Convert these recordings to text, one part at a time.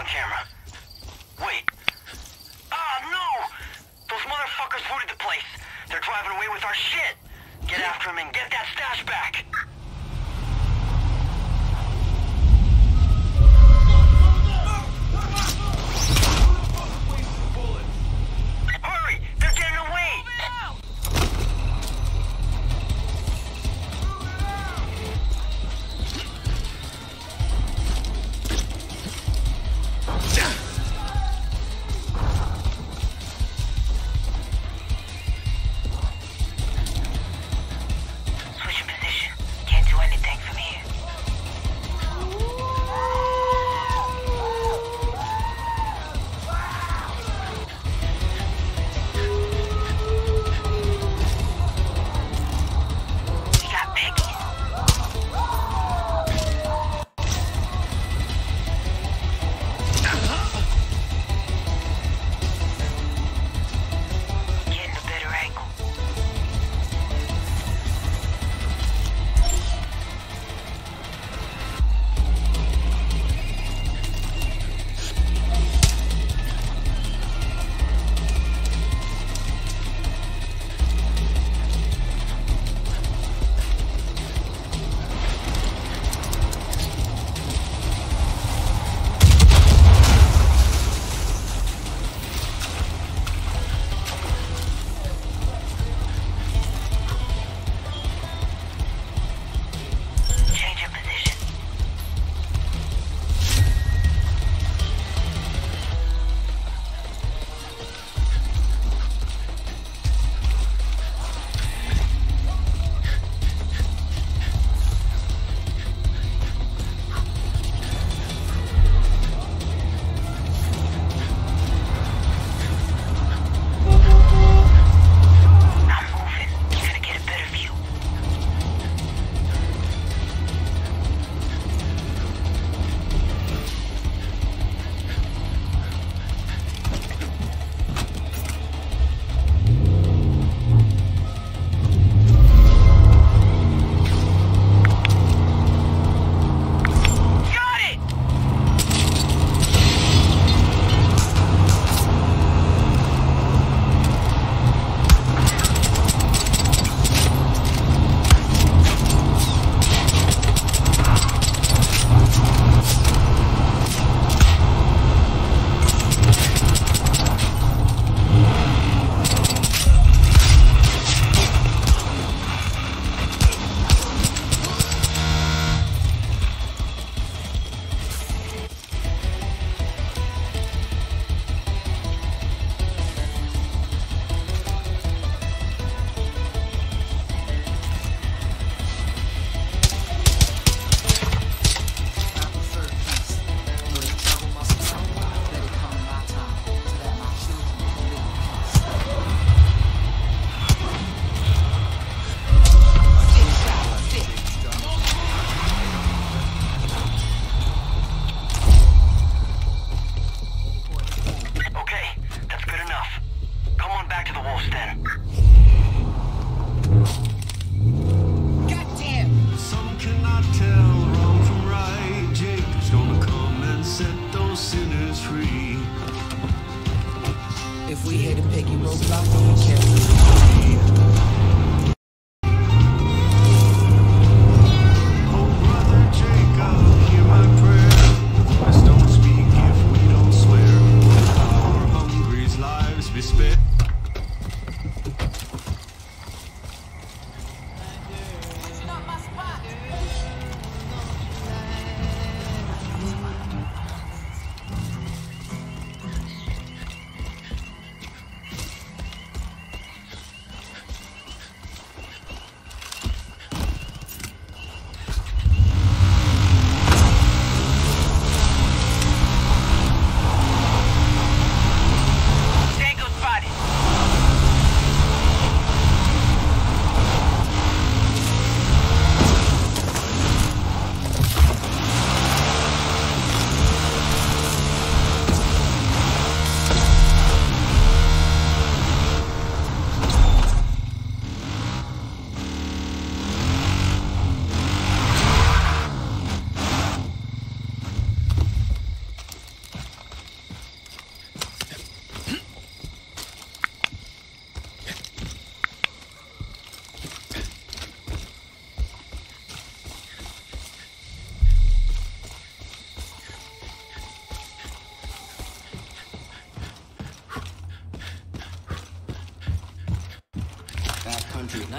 on camera. Wait. Ah, no! Those motherfuckers looted the place. They're driving away with our shit. Get after them and get that stash back. Hurry! They're getting away! Switching position.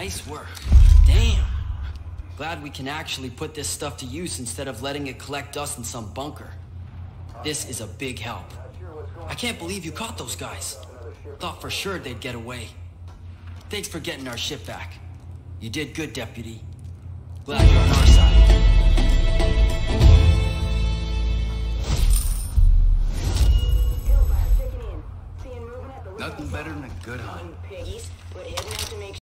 Nice work. Damn. Glad we can actually put this stuff to use instead of letting it collect dust in some bunker. This is a big help. I can't believe you caught those guys. Thought for sure they'd get away. Thanks for getting our ship back. You did good, Deputy. Glad you're on our side. Nothing better than a good hunt.